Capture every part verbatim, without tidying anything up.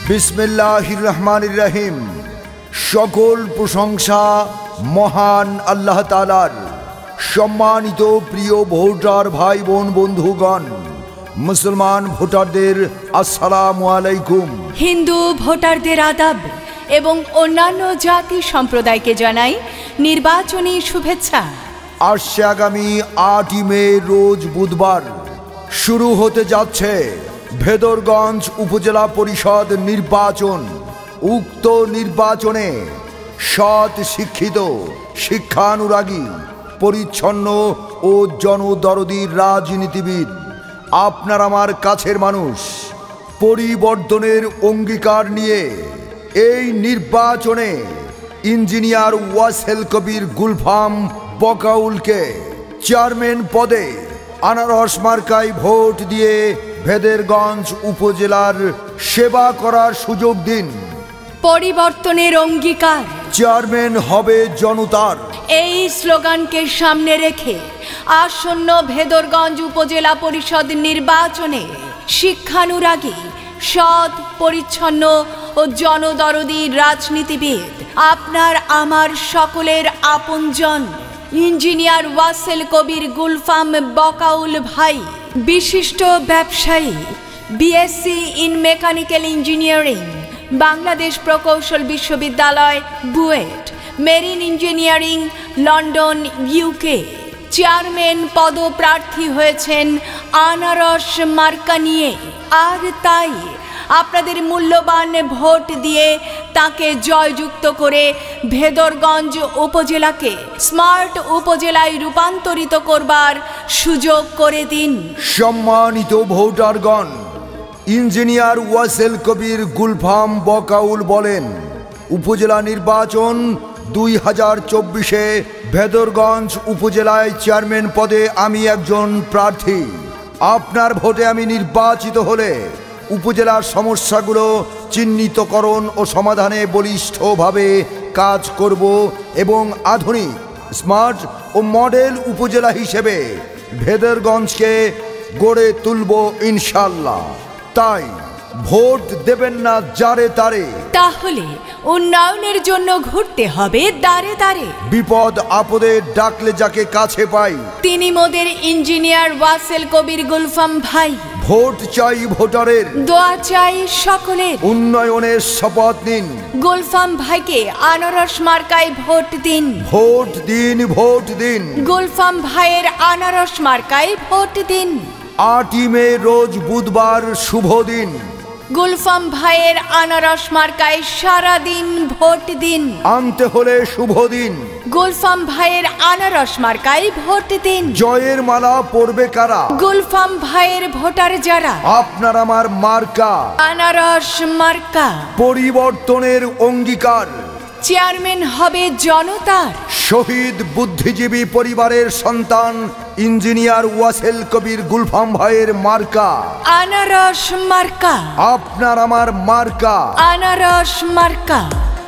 বিসমিল্লাহির রহমানির রহিম। সকল প্রশংসা মহান আল্লাহ তাআলার। সম্মানিত প্রিয় ভোটার ভাই বোন বন্ধুগণ, মুসলমান ভোটারদের আসসালামু আলাইকুম। হিন্দু ভোটারদের আদাব এবং অন্যান্য জাতি সম্প্রদায়কে জানাই নির্বাচনী শুভেচ্ছা। আসছে আগামী আটই মে রোজ বুধবার শুরু হতে যাচ্ছে ভেদরগঞ্জ উপজেলা পরিষদ নির্বাচন। উক্ত নির্বাচনে সৎ শিক্ষিত, শিক্ষানুরাগী, পরিচ্ছন্ন ও জনদরদী রাজনীতিবিদ, আপনার আমার কাছের মানুষ পরিবর্তনের অঙ্গীকার নিয়ে এই নির্বাচনে ইঞ্জিনিয়ার ওয়াসেল কবির গুলফাম বকাউলকে চেয়ারম্যান পদে আনারস মার্কায় ভোট দিয়ে ভেদরগঞ্জ উপজেলার সেবা করার সুযোগ দিন। পরিবর্তনের অঙ্গীকার, চেয়ারম্যান হবে জনতার। এই স্লোগানকে সামনে রেখে আসন্ন ভেদরগঞ্জ উপজেলা পরিষদ নির্বাচনে শিক্ষানুরাগী, সৎ, পরিচ্ছন্ন ও জনদরদী রাজনীতিবিদ, আপনার আমার সকলের আপনজন ইঞ্জিনিয়ার ওয়াসেল কবির গুলফাম বকাউল ভাই, বিশিষ্ট ব্যবসায়ী, BSc in mechanical engineering, Bangladesh প্রকৌশল বিশ্ববিদ্যালয়, BUET, marine engineering, London, UK, chairman পদপ্রার্থী হয়েছেন আনারস মার্কা নিয়ে। আর তাই আপনাদের মূল্যবান ভোট দিয়ে তাকে জয়যুক্ত করে ভেদরগঞ্জ উপজেলাকে স্মার্ট উপজেলায় রূপান্তরিত করবার সুযোগ করে দিন। সম্মানিত ভোটারগণ, ইঞ্জিনিয়ার ওয়াসেল কবির গুলফাম বকাউল বলেন, উপজেলা নির্বাচন দুই হাজার চব্বিশে ভেদরগঞ্জ উপজেলায় চেয়ারম্যান পদে আমি একজন প্রার্থী। আপনার ভোটে আমি নির্বাচিত হলে উপজেলার সমস্যাগুলো চিহ্নিতকরণ ও সমাধানে বলিষ্ঠভাবে কাজ করব এবং আধুনিক, স্মার্ট ও মডেল উপজেলা হিসেবে ভেদরগঞ্জকে গড়ে তুলব ইনশাল্লাহ। তাই ভোট দেবেন না যারে তারে, তাহলে উন্নয়নের জন্য ঘুরতে হবে দাঁড়ে দাঁড়ে। বিপদ আপদে ডাকলে যাকে কাছে পাই তিনি মোদের ইঞ্জিনিয়ার ওয়াসেল কবির গুলফাম ভাই। ভোট চাই ভোটারের, দোয়া চাই সকলের। উন্নয়নের শপথ নিন, গুলফাম ভাইকে আনারস মার্কায় ভোট দিন। ভোট দিন, ভোট দিন। গুলফাম ভাইয়ের আনারস মার্কায় ভোট দিন। আটই মে রোজ বুধবার শুভ দিন। গুলফাম ভাইয়ের আনারস মার্কায় সারা দিন ভোট দিন। আনতে হলে শুভ দিন। গুলফাম ভাইয়ের আনারস মার্কায় ভোট দিন। জয়ের মালা পরবে কারা? গুলফাম ভাইয়ের ভোটার যারা। আপনার আমার মার্কা আনারস মার্কা। পরিবর্তনের অঙ্গীকার, চেয়ারম্যান হবে জনতার। শহীদ বুদ্ধিজীবী পরিবারের সন্তান ইঞ্জিনিয়ার ওয়াসেল কবির গুলফাম ভাইয়ের মার্কা আনারস মার্কা। আপনার আমার মার্কা আনারস মার্কা।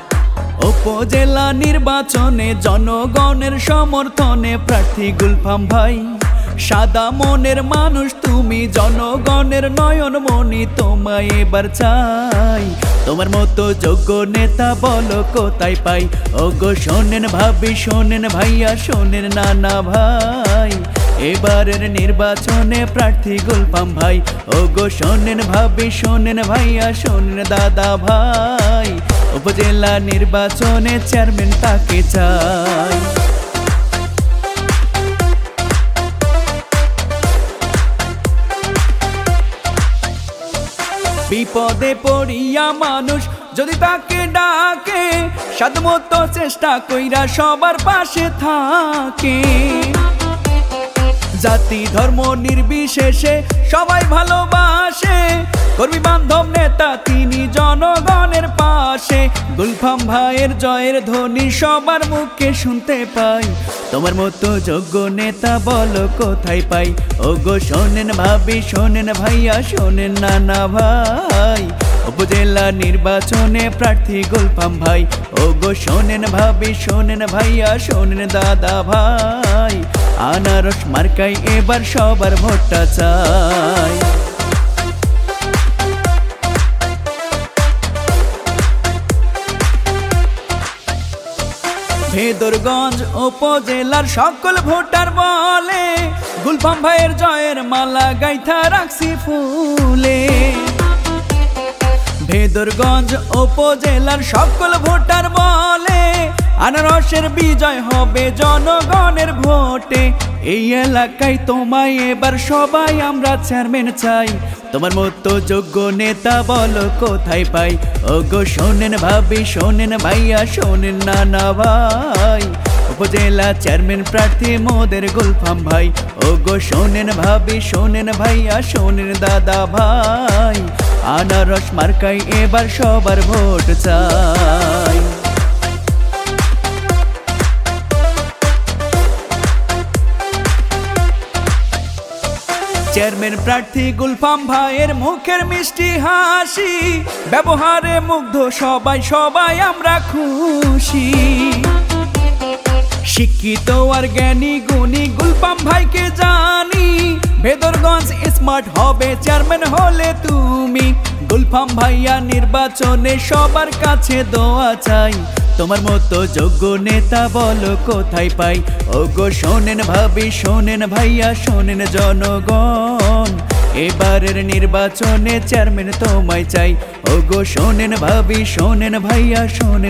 উপজেলা নির্বাচনে জনগণের সমর্থনে প্রার্থী গুলফাম ভাই। সাদা মনের মানুষ তুমি, জনগণের নয়ন মনি, তোমায় এবার চাই। তোমার মতো যোগ্য নেতা বলো কোথায় পাই? ওগো শোনেন ভাবি, শোনেন ভাইয়া, শোনেন নানা ভাই, এবারের নির্বাচনে প্রার্থী গুলফাম ভাই। ওগো শোনেন ভাবি, শোনেন ভাইয়া, শোনেন দাদা ভাই, উপজেলা নির্বাচনে চেয়ারম্যান তাকে চাই। বিপদে পড়িয়া মানুষ যদি তাকে ডাকে, সাধ্যমতো চেষ্টা কইরা সবার পাশে থাকে। জাতি ধর্ম নির্বিশেষে সবাই ভালোবাসে, কর্মী বান্ধব নেতা তিনি জনগণের পাশে। গুলফাম ভাইয়ের জয়ের ধ্বনি সবার মুখে শুনতে পাই। তোমার মতো যোগ্য নেতা বলো কোথায় পাই? ওগো শোনেন ভাবি, শোনেন ভাইয়া, শোনেন নানা ভাই, উপজেলা নির্বাচনে প্রার্থী গুলফাম ভাই। ওগো শোনেন ভাবি, শোনেন ভাইয়া, শোনেন দাদা ভাই, আনারস মার্কায় এবার সবার ভোটটা চাই। ভেদরগঞ্জ উপজেলার সকল ভোটার বলে গুলফাম ভাইয়ের জয়ের মালা গাইথা রাখছি ফুলে। ভেদরগঞ্জ উপজেলার সকল ভোটার বলে আনারসের বিজয় হবে জনগণের ভোটে। এই এলাকায় তোমায় এবার সবাই আমরা চেয়ারম্যান চাই, তোমার মতো যোগ্য নেতা বলো কোথায় পাই। ওগো শোনেন ভাবি, শোনেন ভাইয়া, শোনেন নানা ভাই, উপজেলা চেয়ারম্যান প্রার্থী মোদের গুলফাম ভাই। ওগো শোনেন ভাবি, শোনেন ভাইয়া, শোনেন দাদা ভাই, আনারস মার্কাই এবার সবার ভোট চাই। চেয়ারম্যান প্রার্থী গুলফাম ভাইয়ের মুখের মিষ্টি হাসি, ব্যবহারে মুগ্ধ সবাই সবাই আমরা খুশি। শিক্ষিত আর জ্ঞানী গুণী গুলফাম ভাইকে জানি, ভেদরগঞ্জ স্মার্ট হবে চেয়ারম্যান হলে তুমি। গুলফাম ভাইয়া নির্বাচনে সবার কাছে দোয়া চাই, তোমার মতো যোগ্য নেতা বলো কোথায় পাই। ওগো শোনেন ভাবি, শোনেন ভাইয়া, শোনেন জনগণ, এবারের নির্বাচনে চেয়ারম্যান তোমায় চাই। ওগো শোনেন ভাবি, শোনেন ভাইয়া, শোনেন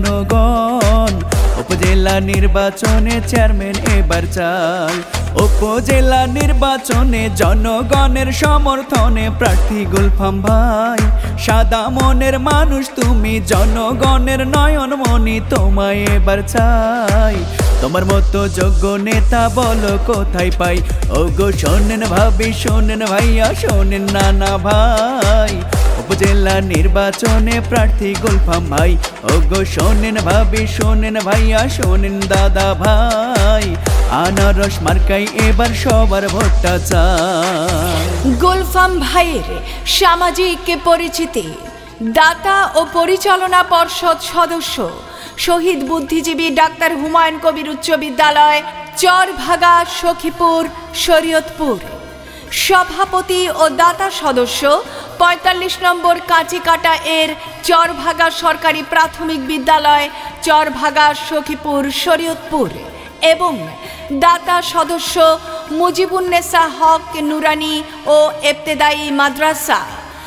জনগণ, উপজেলা নির্বাচনে চেয়ারম্যান এবার চাই। উপজেলা নির্বাচনে জনগণের সমর্থনে প্রার্থী গুলফাম ভাই। সাদা মনের মানুষ তুমি, জনগণের নয়ন মনি, তোমায় এবার চাই। তোমার মতো যোগ্য নেতা বলো কোথায় পাই। ওগো শোনেন ভাবি, শোনেন ভাইয়া, শোনেন নানা ভাই, উপজেলা নির্বাচনে প্রার্থী গুলফাম ভাই। ওগো শোনেন ভাবি, শোনেন ভাইয়া, শোনেন দাদা ভাই, আনারস মার্কাই এবার সবার ভোটটা চাই। গুলফাম ভাইয়ের সামাজিক পরিচিতি, দাতা ও পরিচালনা পর্ষদ সদস্য, শহীদ বুদ্ধিজীবী ডাক্তার হুমায়ুন কবির উচ্চ বিদ্যালয়, চরভাগা, সখীপুর, শরীয়তপুর। সভাপতি ও দাতা সদস্য পঁয়তাল্লিশ নম্বর কাঁচিকাটা এর চরভাগা সরকারি প্রাথমিক বিদ্যালয়, চরভাগা, সখীপুর, শরীয়তপুর। এবং দাতা সদস্য মুজিবুন্নেসা হক নুরানি ও ইবতেদায়ী মাদ্রাসা।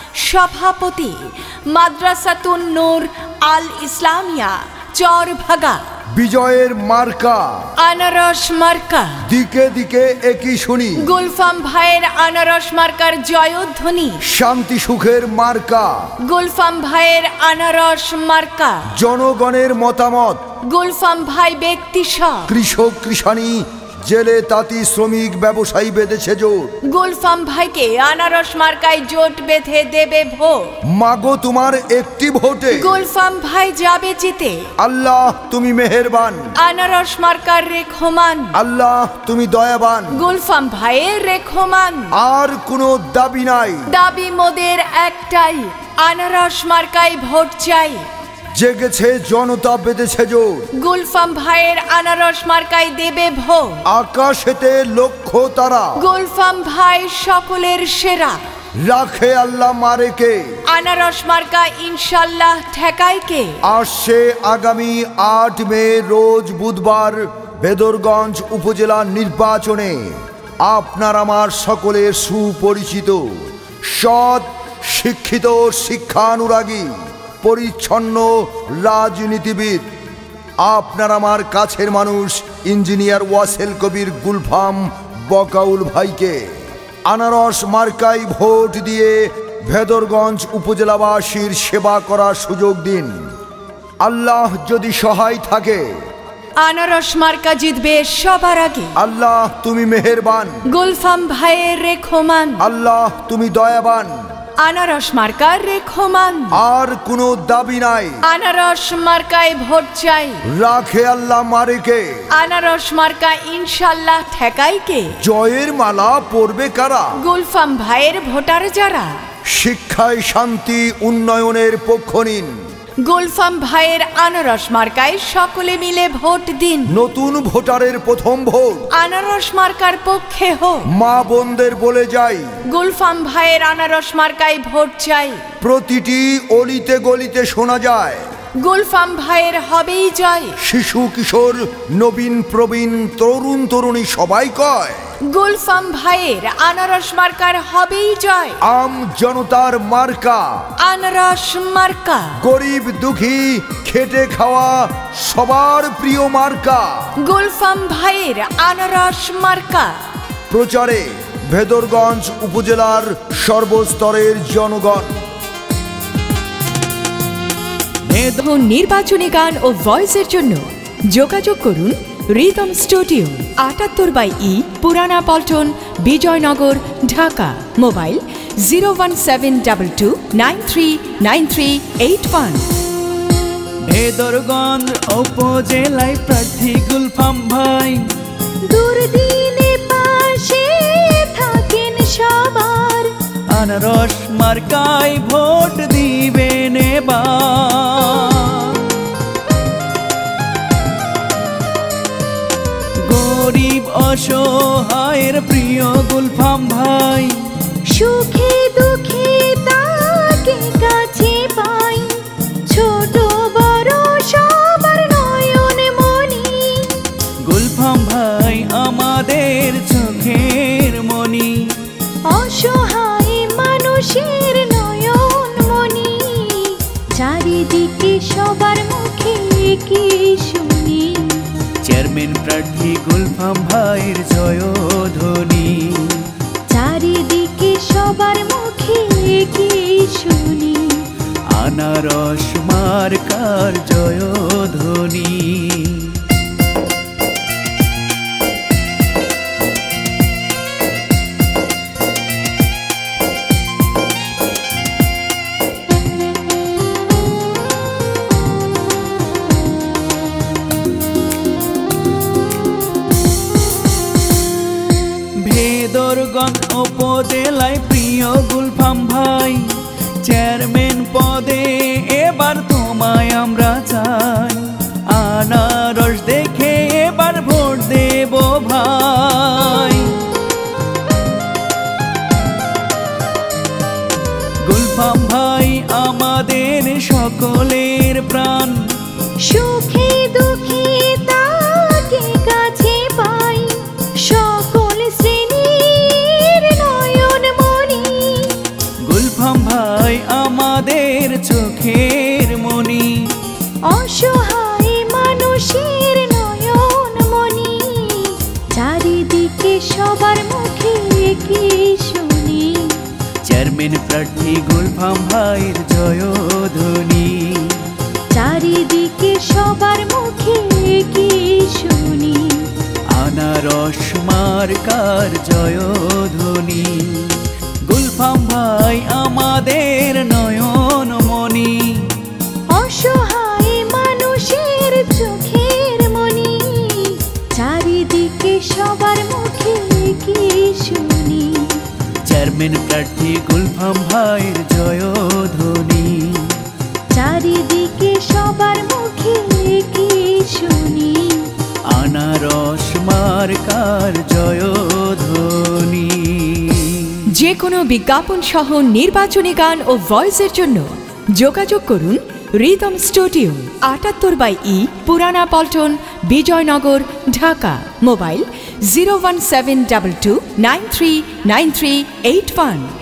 সভাপতি মাদ্রাসাতুন নূর আল ইসলামিয়া, চরভাগা। বিজয়ের মার্কা আনারস মার্কা, দিকে দিকে একই শুনি। গুলফাম ভাইয়ের আনারস মার্কার জয়ধ্বনি। শান্তি সুখের মার্কা গুলফাম ভাইয়ের আনারস মার্কা। জনগণের মতামত গুলফাম ভাই ব্যক্তি সব। কৃষক কৃষানি, জেলে তাঁতি, শ্রমিক ব্যবসায়ী বেঁধেছে জোট। গুলফাম ভাইকে আনারস মার্কায় জোট বেঁধে দেবে ভোট। মাগো তোমার একটি ভোটে গুলফাম ভাই যাবে জিতে। আল্লাহ তুমি মেহেরবান, আনারস মার্কার রেখমান। আল্লাহ তুমি দয়াবান। গুলফাম ভাইয়ের রেখমান। আর কোনো দাবি নাই, দাবি মোদের একটাই, আনারস মার্কায় ভোট চাই। জেগেছে জনতা, বেঁধেছে জোট। গুলফাম ভাইয়ের আনারস মার্কায় দেবে ভোট। আকাশেতে লক্ষ্য তারা, গুলফাম ভাই সকলের সেরা। রাখে আল্লাহ মারেকে, আনারস মার্কা ইনশাল্লাহ ঠেকায় কে। আসছে আগামী আট মে রোজ বুধবার ভেদরগঞ্জ উপজেলা নির্বাচনে আপনার আমার সকলের সুপরিচিত, সৎ, শিক্ষিত, শিক্ষানুরাগী, পরিচ্ছন্ন রাজনীতিবিদ, আপনার আমার কাছের মানুষ ইঞ্জিনিয়ার ওয়াসেল কবির গুলফাম বকাউল ভাইকে আনারস মার্কাই ভোট দিয়ে ভেদরগঞ্জ উপজেলাবাসীর সেবা করার সুযোগ দিন। আল্লাহ যদি সহায় থাকে, আনারস মার্কা জিতবে সবার আগে। আল্লাহ তুমি মেহেরবান, গুলফাম ভাইয়ের রেখমান। আল্লাহ তুমি দয়াবান। আনারস মার্কার রেখমান। আর কোনো দাবি নাই, আনারস মার্কায় ভোট চাই। রাখে আল্লাহ মারেকে, আনারস মার্কা ইনশাল্লাহ ঠেকায় কে। জয়ের মালা পরবে কারা, গুলফাম ভাইয়ের ভোটার যারা। শিক্ষায় শান্তি উন্নয়নের পক্ষ নিন। গুলফাম ভাইয়ের আনারস মার্কায় সকলে মিলে ভোট দিন। নতুন ভোটারের প্রথম ভোট আনারস মার্কার পক্ষে হোক। মা বোনদের বলে যাই, গুলফাম ভাইয়ের আনারস মার্কায় ভোট চাই। প্রতিটি অলিতে গলিতে শোনা যায়, গুলফাম ভাইয়ের হবেই জয়। শিশু কিশোর নবীন প্রবীণ তরুণ তরুণী সবাই কয় গুলফাম ভাইয়ের আনারস মার্কার হবেই জয়। আম জনতার মার্কা আনারস মার্কা, গরিব দুঃখী খেটে খাওয়া সবার প্রিয় মার্কা গুলফাম ভাইয়ের আনারস মার্কা। প্রচারে ভেদরগঞ্জ উপজেলার সর্বস্তরের জনগণ। নির্বাচনী গান ও ভয়েসের জন্য যোগাযোগ করুন রিদম স্টুডিও, আটাত্তর by E, Purana Paltan, Bijoynagar, Dhaka. Mobile zero one seven double two nine three nine three eight one. Bhedarganj উপজেলায় প্রার্থী গুলফাম ভাই, দুর্দিনে পাশে থাকেন সবার, আনারস মার্কায় ভোট দিবেন এবার। গরিব অসহায়ের প্রিয় গুলফাম ভাই, সুখে দুঃখে তাকে কাছে পাই, ছোট বড় সবার নয়ন মনি। গুলফাম ভাই আমাদের চোখের মনি, অসহায় মানুষের নয়ন মনি। চারিদিকে সবার মুখে কি শুনি, চেয়ারম্যান প্রার্থী গুলফাম ভাইয়ের জয়ধ্বনি। চারিদিকে সবার মুখে কি শুনি, আনারস মার্কার জয়ধ্বনি। ভেদরগঞ্জ উপজেলায় প্রিয় গুলফাম ভাই, চেয়ারম্যান পদে এবার তোমায় আমরা চাই। আনারস দেখে এবার ভোট দেব ভাই। গুলফাম ভাই আমাদের সকলের প্রাণ, সুখে দুঃখে তাকে কাছে পাই, সকল শ্রেণীর নয়ন মনি। গুলফাম ভাই আমাদের চোখের মনি, অসহায় মানুষের নয়ন মনি। চারিদিকে সবার মুখে কি শুনি, চেয়ারম্যান প্রার্থী গুলফাম ভাইয়ের জয়ধ্বনি। চারিদিকে সবার মুখে কি শুনি, আনারস মার্কার জয়ধ্বনি। গুলফাম ভাই আমাদের নয়ন মনি, অসহায় মানুষের চোখের মনি। চারিদিকে সবার মুখে কি শুনি, চেয়ারম্যান প্রার্থী গুলফাম ভাইয়ের জয়ধ্বনি। চারিদিকে সবার মুখে কি শুনি, আনারস মার্কার জয়ধ্বনি। যে কোনো বিজ্ঞাপন সহ নির্বাচনী গান ও ভয়েসের জন্য যোগাযোগ করুন রিদম স্টুডিও, আটাত্তর by E, Purana Paltan, Bijoynagar, Dhaka. Mobile zero one seven double two nine three nine three eight one.